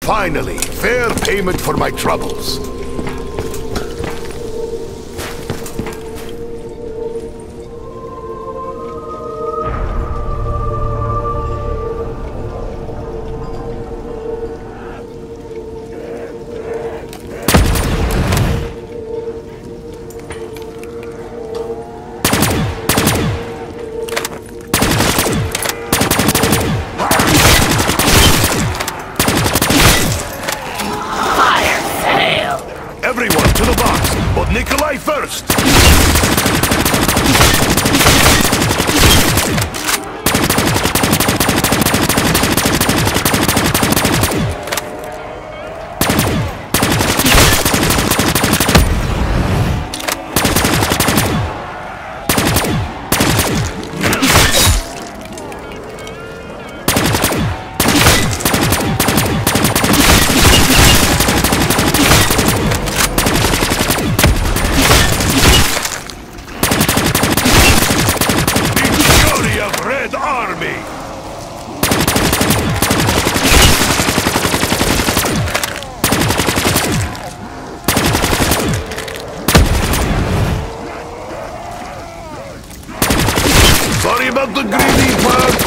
Finally, fair payment for my troubles. Everyone to the box, but Nikolai first! Red Army! Sorry about the greedy part.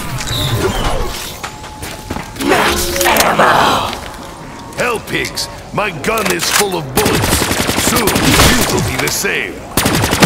Max ammo! Hell, pigs, my gun is full of bullets. Soon, you will be the same.